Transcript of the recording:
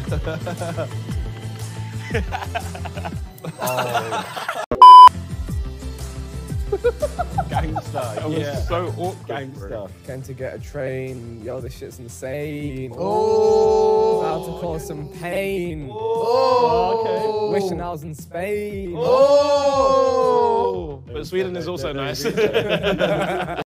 Gangster, That was so awkward. Gangster. Going to get a train. Yo, this shit's insane. Oh. About to cause some pain. Oh. Okay. Wishing I was in Spain. Oh. But Sweden is also nice.